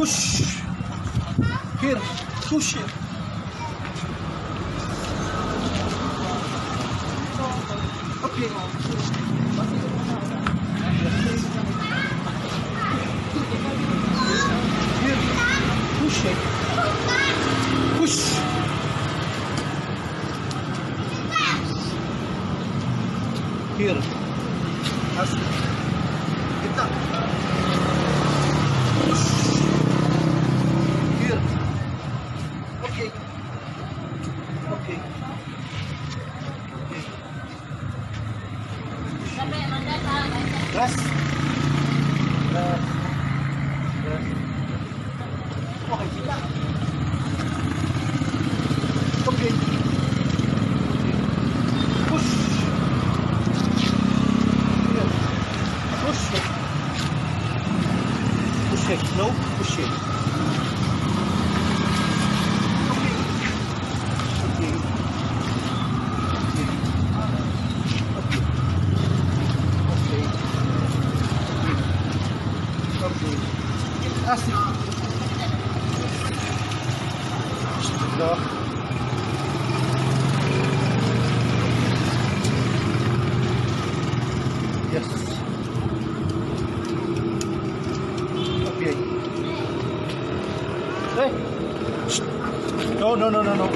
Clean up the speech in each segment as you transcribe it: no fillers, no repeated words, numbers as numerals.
Push. Here. Push here. Okay. Here. Push it. Push. Here. As kita. Push. Here. Okay. Okay. Okay. Rest. Rest. Rest. Okay, kita. Okay. Push. Here. Push it. Push it. No, push it. Okay. Okay. Okay. Okay. Okay. Asik. Dah. Yes. Okay. Hey. No, no, no, no, no.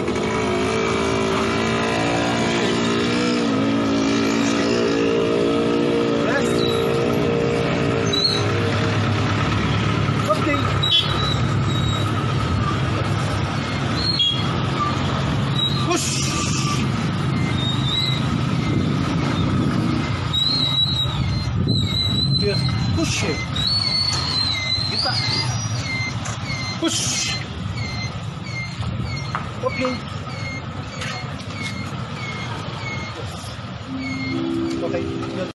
Rest. Okay. Push. Here. Push it. Kita. Push. Okay. Okay. Good.